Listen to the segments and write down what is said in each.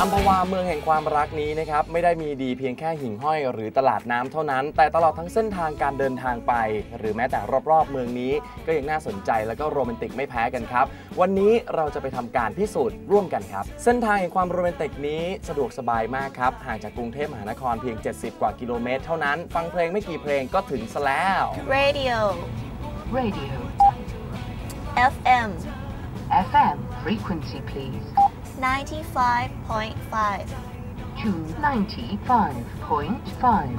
อัมพวาเมืองแห่งความรักนี้นะครับไม่ได้มีดีเพียงแค่หิ่งห้อยหรือตลาดน้ำเท่านั้นแต่ตลอดทั้งเส้นทางการเดินทางไปหรือแม้แต่รอบๆเมืองนี้ก็ยังน่าสนใจและก็โรแมนติกไม่แพ้กันครับวันนี้เราจะไปทำการพิสูจน์ร่วมกันครับเส้นทางแห่งความโรแมนติกนี้สะดวกสบายมากครับห่างจากกรุงเทพมหานครเพียง70กว่ากิโลเมตรเท่านั้นฟังเพลงไม่กี่เพลงก็ถึงซะแล้ว Radio FM frequency please 95.5 to 95.5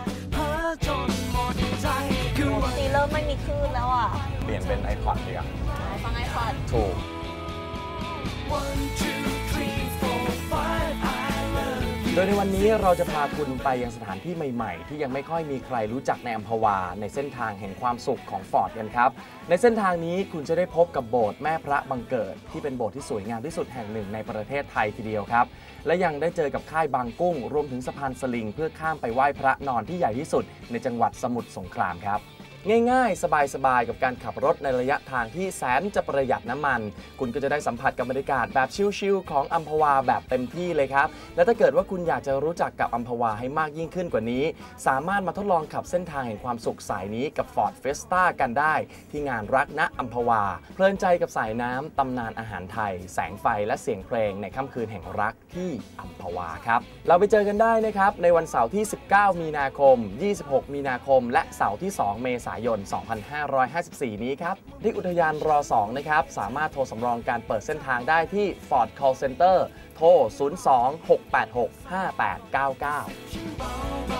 ซีเริ่มไม่มีคลื่นแล้วอ่ะเปลี่ยนเป็น iPod ดีกว่าฟังไอพอดถูกโดยในวันนี้เราจะพาคุณไปยังสถานที่ใหม่ๆที่ยังไม่ค่อยมีใครรู้จักในอัมพวาในเส้นทางแห่งความสุขของฟอร์ดกันครับในเส้นทางนี้คุณจะได้พบกับโบสถ์แม่พระบังเกิดที่เป็นโบสถ์ที่สวยงามที่สุดแห่งหนึ่งในประเทศไทยทีเดียวครับและยังได้เจอกับค่ายบางกุ้งรวมถึงสะพานสลิงเพื่อข้ามไปไหว้พระนอนที่ใหญ่ที่สุดในจังหวัดสมุทรสงครามครับง่ายๆสบายๆกับการขับรถในระยะทางที่แสนจะประหยัดน้ำมันคุณก็จะได้สัมผัสกับบรรยากาศแบบชิลๆของอัมพวาแบบเต็มที่เลยครับและถ้าเกิดว่าคุณอยากจะรู้จักกับอัมพวาให้มากยิ่งขึ้นกว่านี้สามารถมาทดลองขับเส้นทางแห่งความสุขสายนี้กับ Ford Fiesta กันได้ที่งานรักณอัมพวาเพลินใจกับสายน้ำตำนานอาหารไทยแสงไฟและเสียงเพลงในค่ำคืนแห่งรักที่อัมพวาครับเราไปเจอกันได้นะครับในวันเสาร์ที่19มีนาคม26มีนาคมและเสาร์ที่2เมษายน2554 นี้ครับที่อุทยานร2นะครับสามารถโทรสำรองการเปิดเส้นทางได้ที่ Ford Call Center โทร 026865899